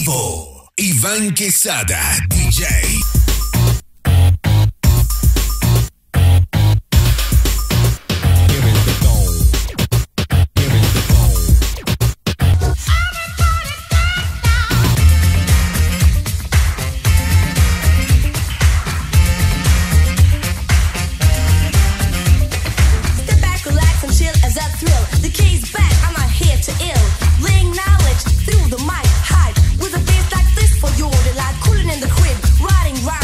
vivo, Iván Quesada, DJ. Riding right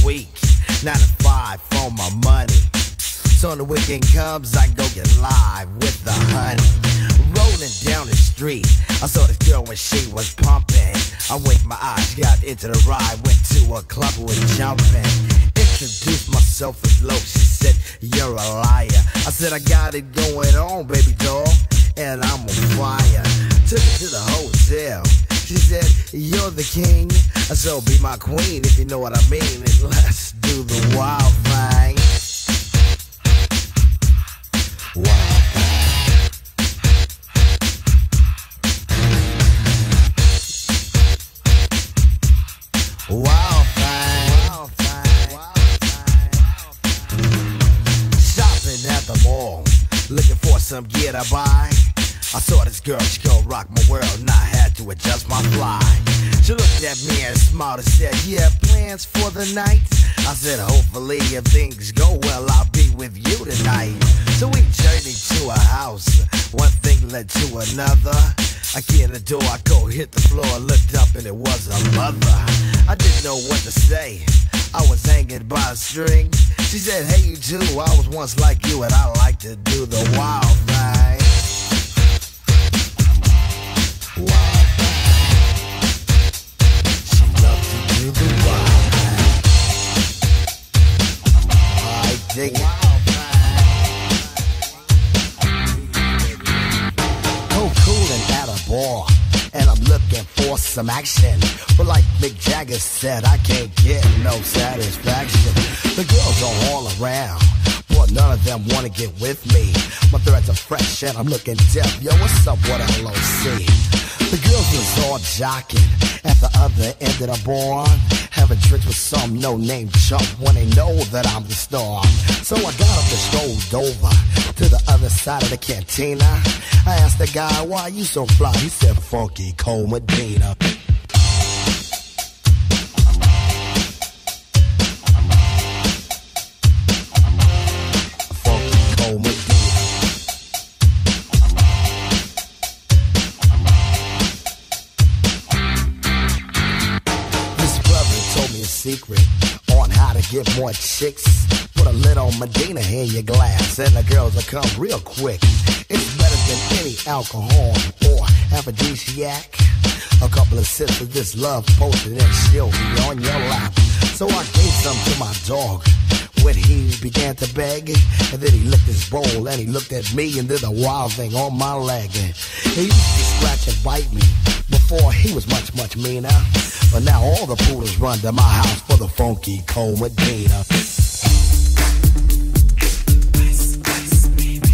week, 9 to 5 for my money. So when the weekend comes, I go get live with the honey. Rolling down the street, I saw this girl when she was pumping. I winked my eyes, got into the ride, went to a club with jumping. Introduced myself as low, she said, you're a liar. I said, I got it going on, baby doll, and I'm on fire. Took her to the hotel, she said, you're the king, so be my queen if you know what I mean. And let's do the wild thing. Wild thing. Wild thing. Wild thing. Shopping at the mall, looking for some gear to buy. I saw this girl, she gon' rock my world, and I had to adjust my fly. She looked at me and smiled and said, yeah, plans for the night? I said, hopefully if things go well, I'll be with you tonight. So we journeyed to a house, one thing led to another. I get in the door, I go hit the floor, looked up and it was a mother. I didn't know what to say, I was hanging by a string. She said, hey you too, I was once like you and I like to do the wild thing. Wild thing. She loves to do the wild thing. I dig it. Coolin' at a bar, and I'm looking for some action. But like Mick Jagger said, I can't get no satisfaction. The girls are all around, but none of them wanna get with me. My threads are fresh and I'm looking deaf. Yo, what's up with LOC? The girls was all jocking at the other end of the bar, having drinks with some no-name chump when they know that I'm the star. So I got up and strolled over to the other side of the cantina. I asked the guy, why you so fly? He said, Funky Cole Medina. Funky Cole Medina. Secret on how to get more chicks. Put a little Medina in your glass and the girls will come real quick. It's better than any alcohol or aphrodisiac. A couple of sips of this love potion and she'll be on your lap. So I gave some to my dog when he began to beg, and then he licked his bowl and he looked at me and did a wild thing on my leg. He used to scratch and bite me before he was much, much meaner. But now all the poodles run to my house for the Funky Cole Medina. Ice, ice, baby.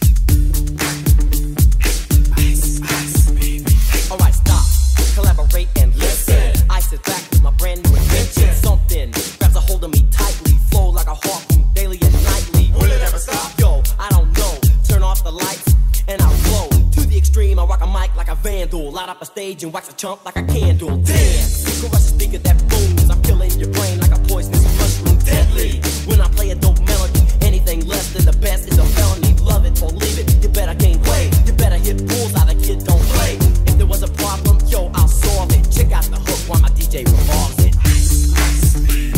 Ice, ice, baby. Alright, stop, collaborate and listen. I sit back with my brand new invention. Something grabs a hold of me tightly, flow like a harpoon daily and nightly. Will it ever stop? Yo, I don't know. Turn off the lights and I'll flow to the extreme. I rock a mic like a vandal, light up a stage and wax a chump like a candle. Dance, crush a speaker that booms. I'm killing your brain like a poisonous mushroom, deadly. When I play a dope melody, anything less than the best is a felony. Love it or leave it, you better gain weight. You better hit bullseye, the kid don't play. If there was a problem, yo, I'll solve it. Check out the hook while my DJ revolves it. Ice, ice, baby.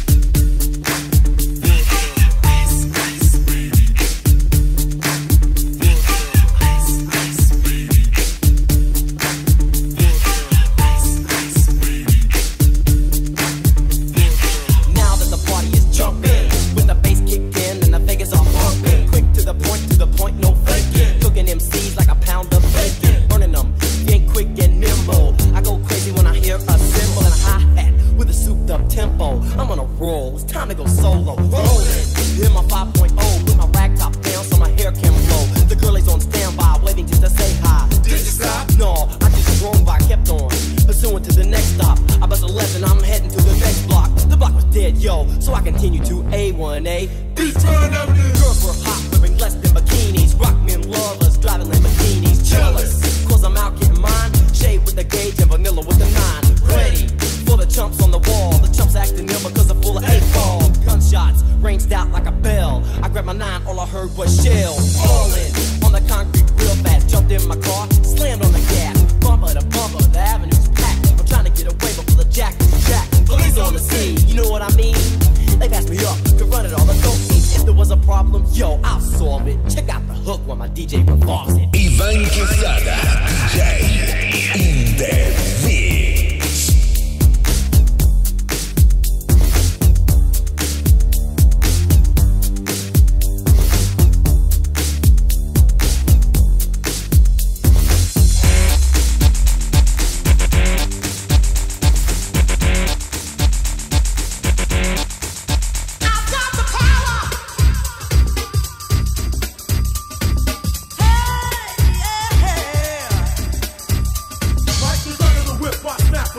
I'm on a roll, it's time to go solo. Rollin', hit my 5.0, put my rag top down so my hair can blow. The girl is on standby, waiting just to say hi. Did you stop? No, I just drove by, kept on pursuing to the next stop. I bust a left and I'm heading to the next block. The block was dead, yo, so I continue to A1A. Beats run up there. Girls were hot, wearing less than bikinis. Rock men lovers, driving Lamborghinis. Jealous, cause I'm out getting mine. Shade with the gauge and vanilla with the 9. Ready for the chumps on the wall. The chumps acting ill because I'm full of 8-ball. Gunshots ranged out like a bell. I grabbed my 9, all I heard was shells. Falling on the concrete real fast. Jumped in my car, slammed on the gas. Bumper to bumper, the avenue's packed. I'm trying to get away before the jack is jacked. Police on the scene, you know what I mean? problem? Yo, I'll solve it. Check out the hook while my DJ revolves it. Iván Quesada, DJ in the mix. Watch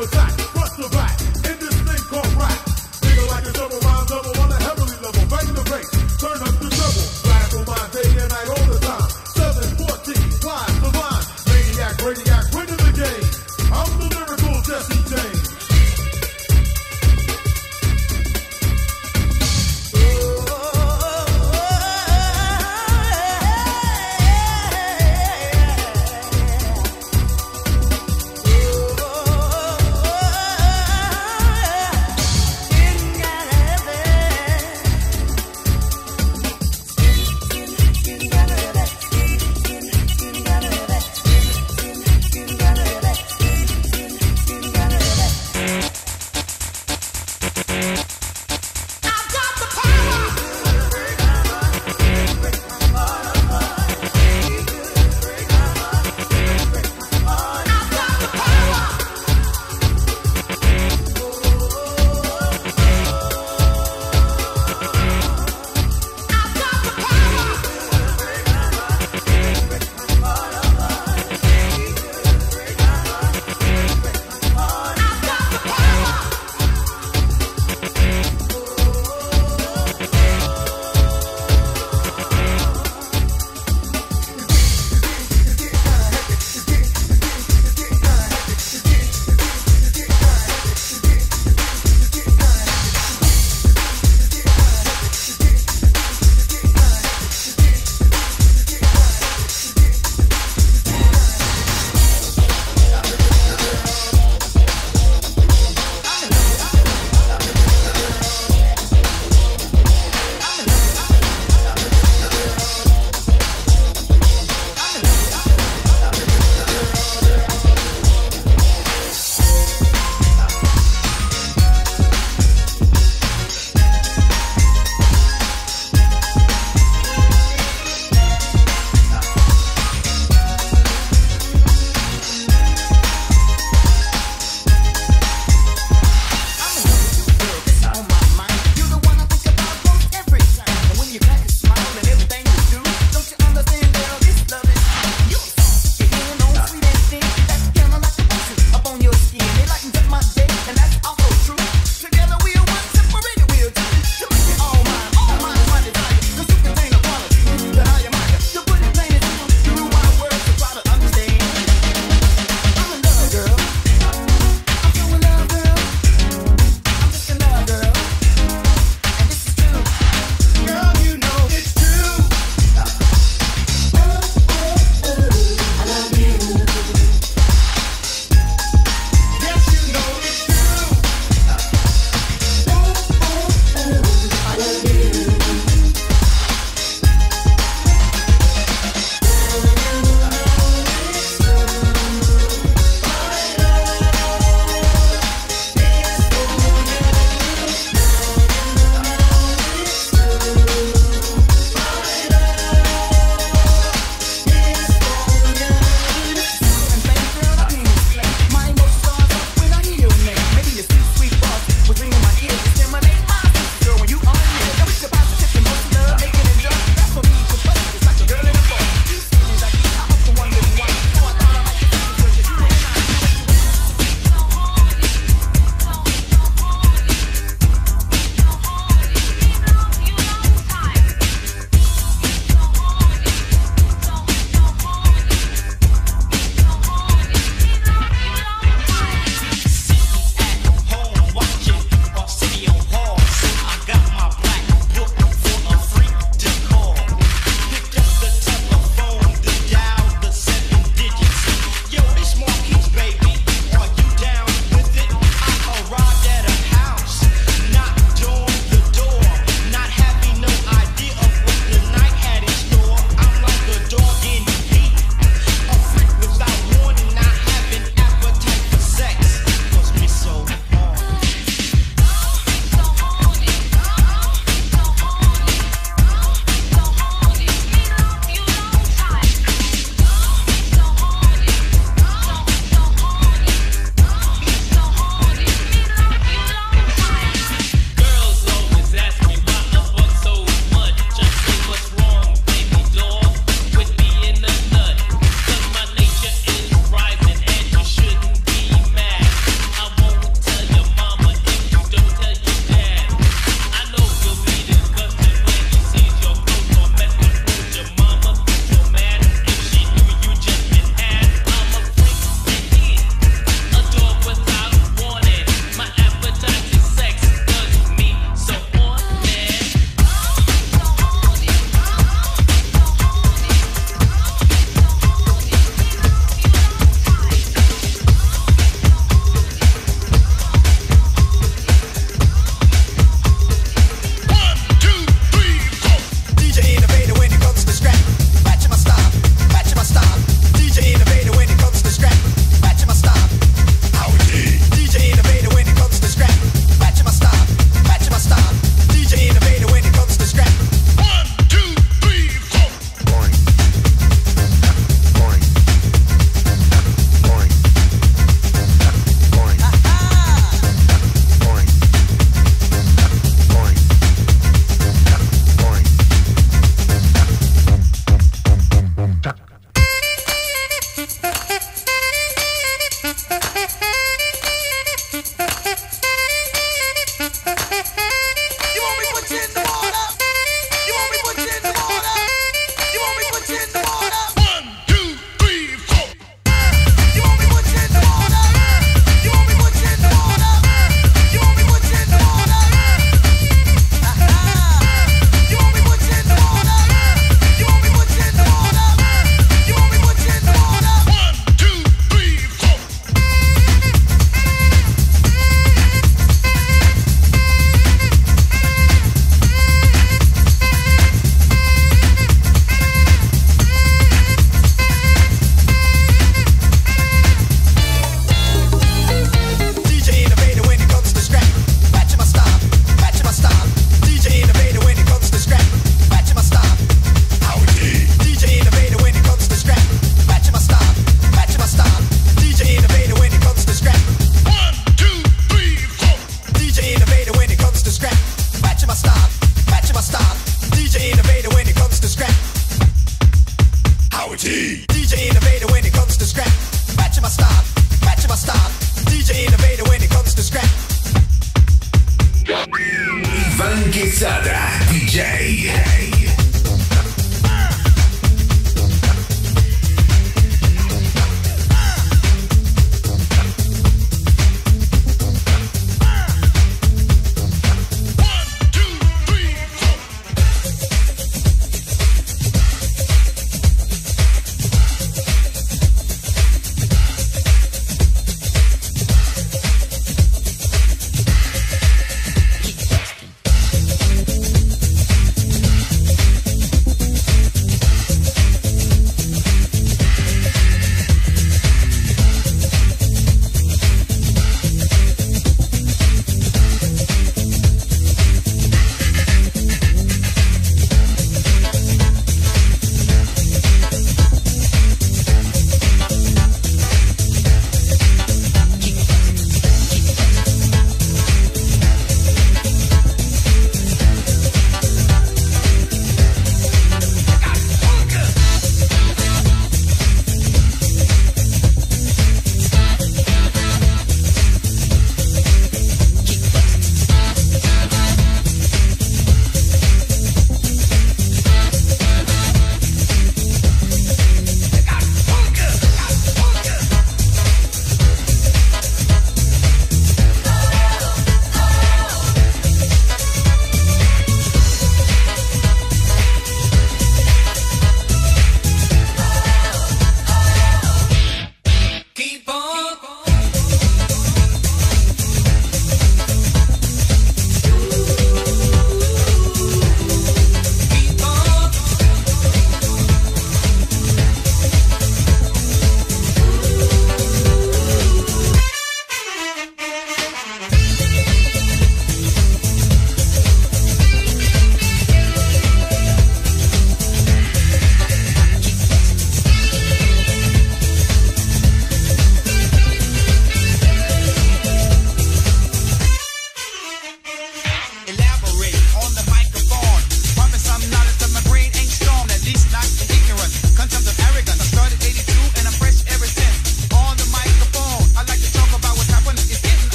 Quesada DJ.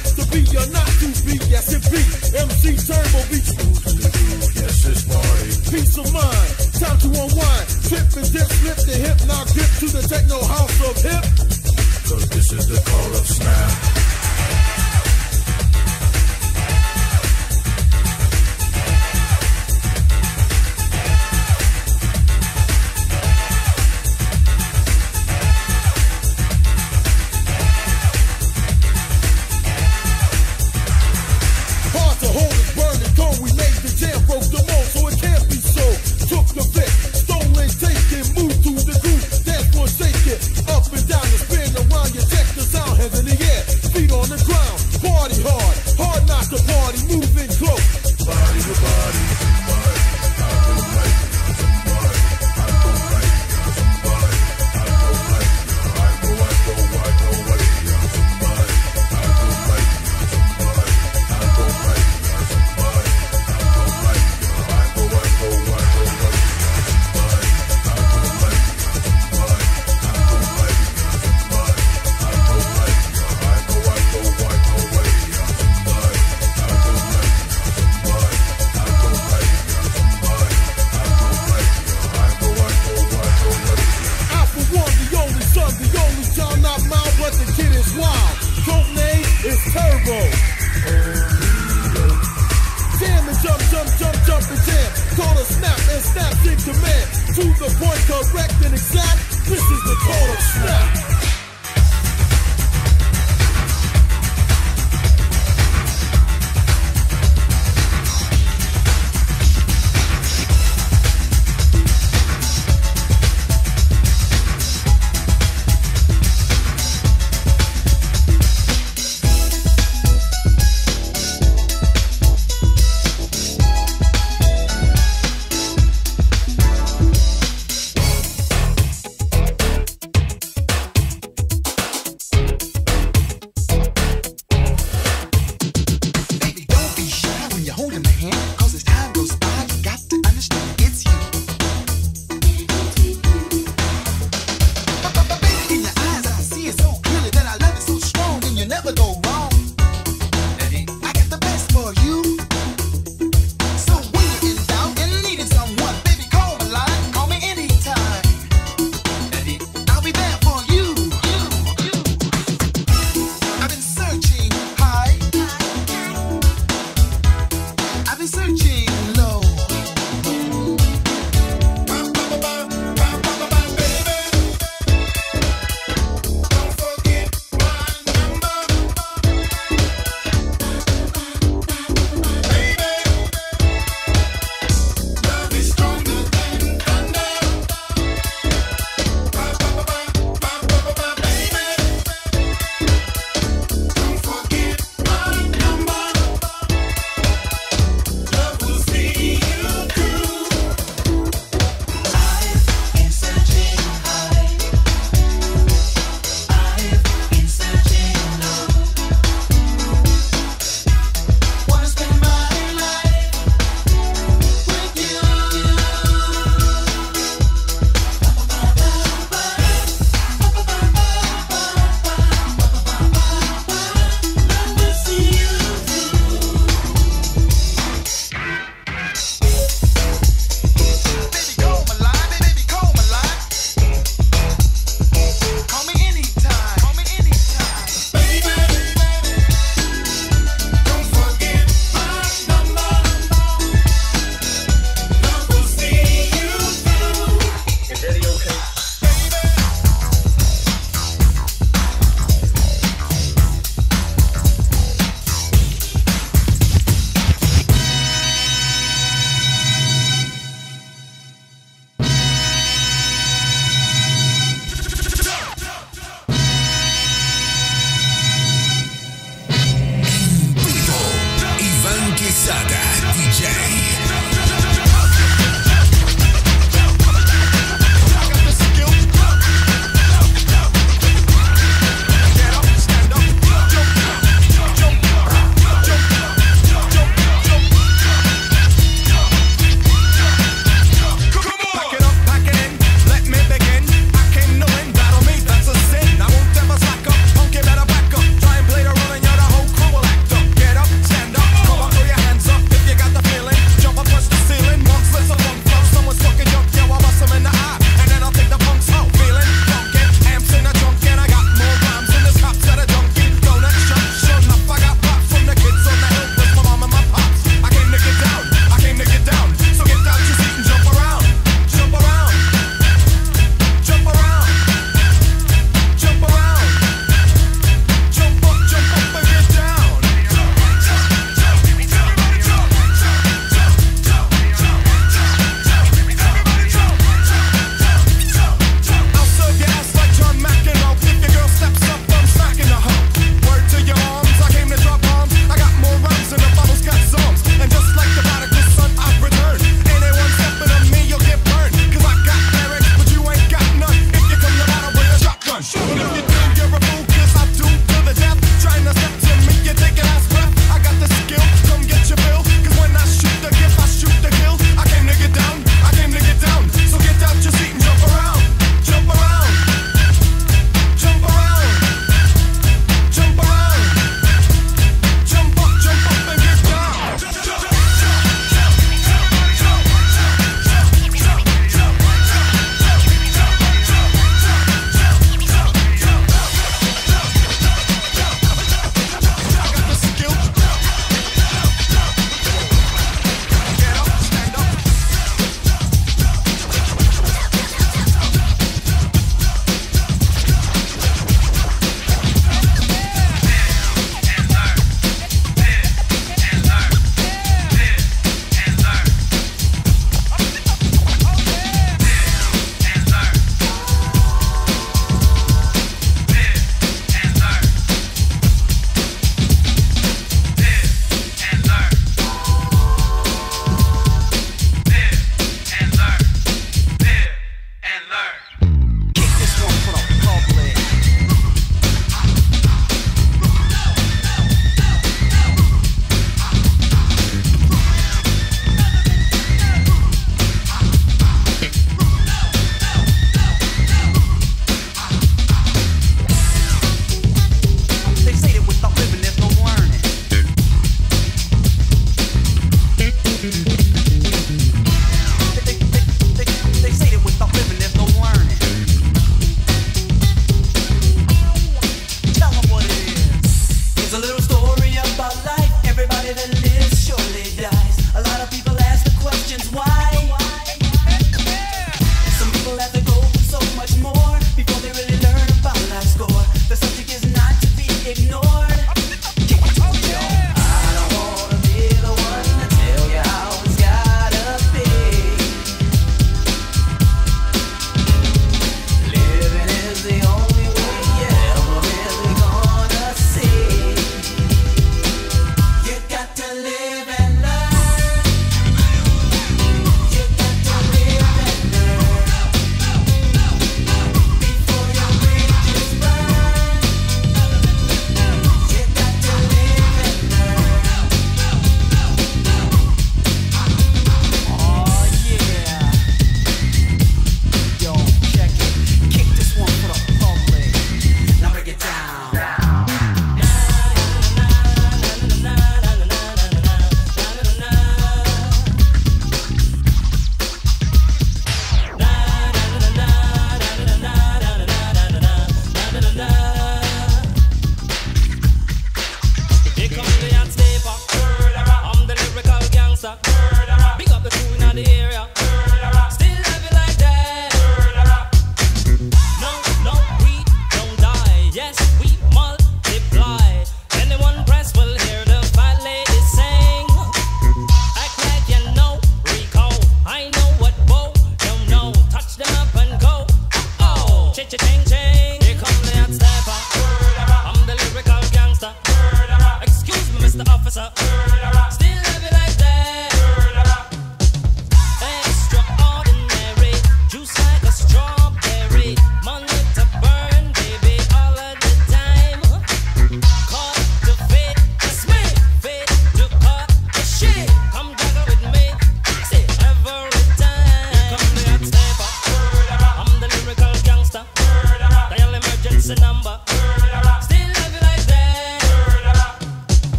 MC Turbo Beach. Yes, it's party. peace of mind. Time to unwind, trip and dip, slip the hip, now grip to the techno house of hip. Cause this is the call of snap.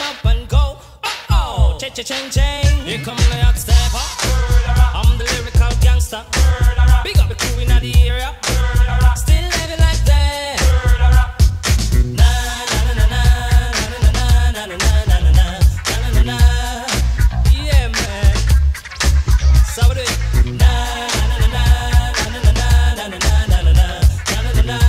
up and go. Oh, cha-cha-ching-ching. Here come the hot stepper. I'm the lyrical gangster. Big up the crew in the area. Still living like that. Na na na na na na na na na na na na. Yeah, man. So we do it. Na na na na na na na na na na na na.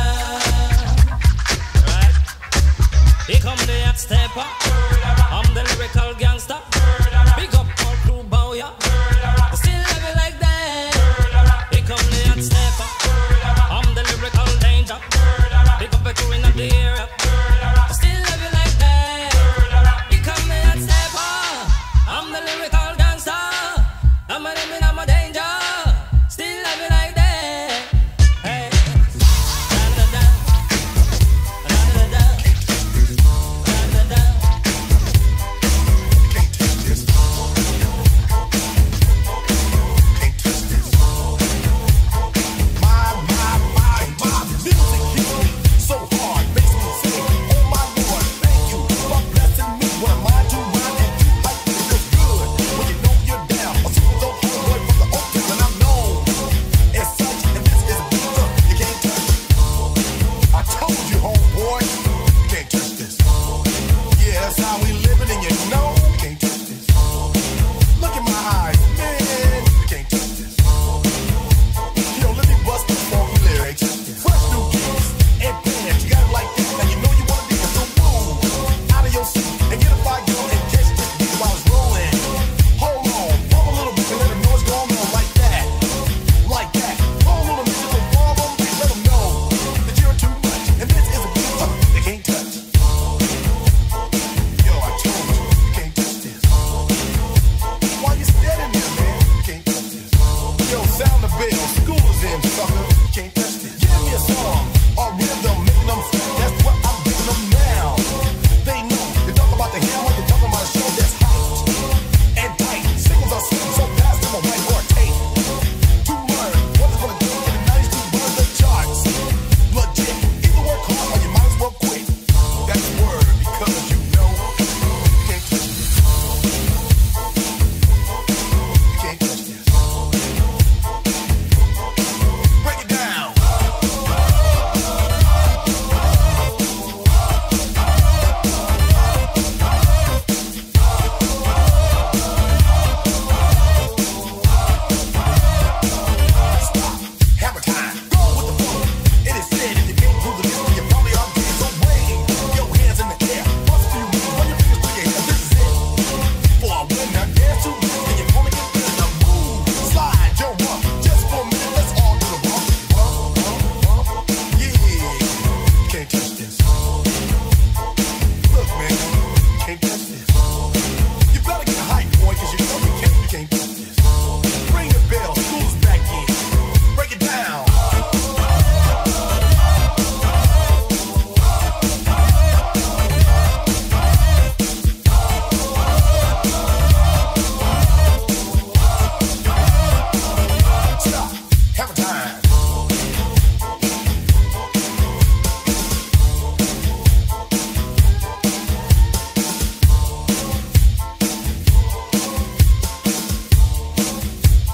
Right. Here come the hot stepper. I'm the lyrical gangster. Big up all crew bow ya. Still living like that. Here come the hot stepper. I'm the lyrical danger. Big up the crew in the area. Still living like that. Here come the hot stepper. I'm the lyrical gangster. I'm a living, I'm a danger. Still living like that. Hey. Da-da-da. Da-da-da. Da-da-da.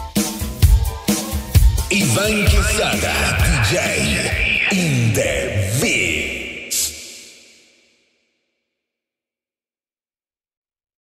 Iván Quesada, DJ in the